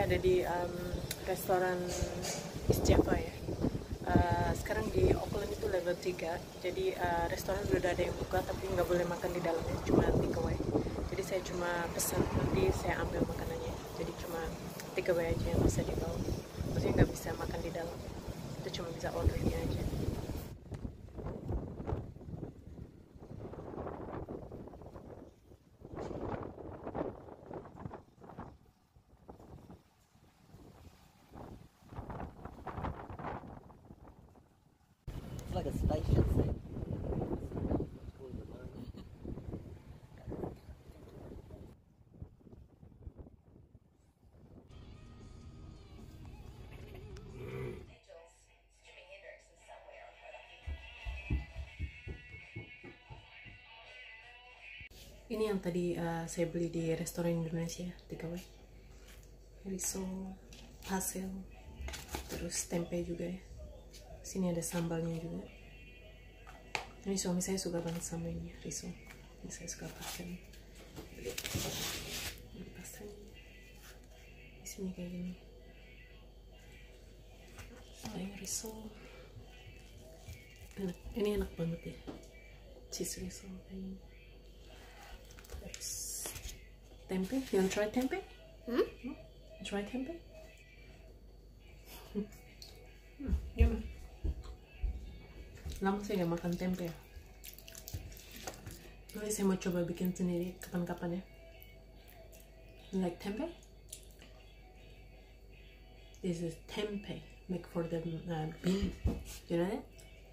ada di restoran Its ya. Sekarang di Auckland itu level 3, jadi restoran sudah ada yang buka tapi nggak boleh makan di dalamnya, cuma takeaway. Jadi saya cuma pesan, nanti saya ambil makanannya, jadi cuma takeaway aja yang bisa dibawa, maksudnya nggak bisa makan di dalam, itu cuma bisa ordernya aja. Like a spaceship thing. Ini yang tadi saya beli di restoran Indonesia, takeaway. Risol, hasil, terus tempe juga ya. Sini ada sambalnya juga. Ini suami saya suka banget sama ini risol. Ini saya suka pakai. Ini pastanya. Di sini kayak gini. Lain risol. Enak. Ini enak banget ya. Cheese risol kayak gini. Terus tempe. You want try tempe? Try tempe? Gimana? Lama saya gak makan tempe ya. Nanti saya mau coba bikin sendiri kapan-kapan ya. You like tempe? This is tempe, make for the bean. You know that?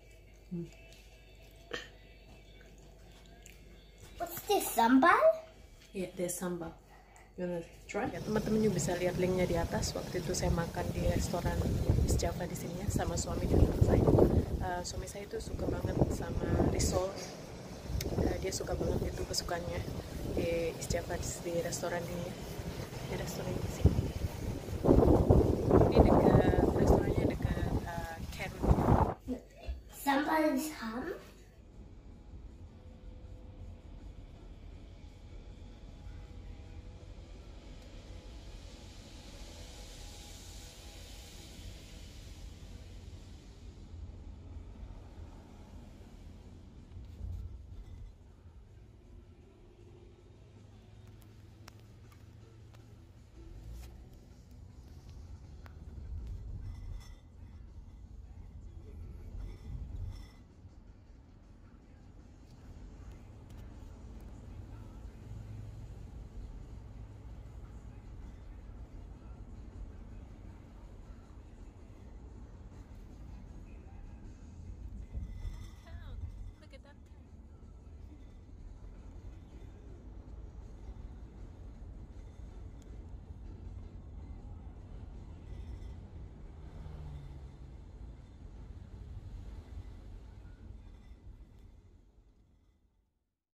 What's this, sambal? Yeah, there's sambal. You wanna try? Ya, teman-teman juga bisa lihat linknya di atas. Waktu itu saya makan di restoran Its di sini ya, sama suami dan anak saya. Suami saya itu suka banget sama risol. Dia suka banget, itu kesukaannya di Its di restoran ini ya. Di restoran di sini. Ini dekat restorannya dekat Cairn. Sambal is ham?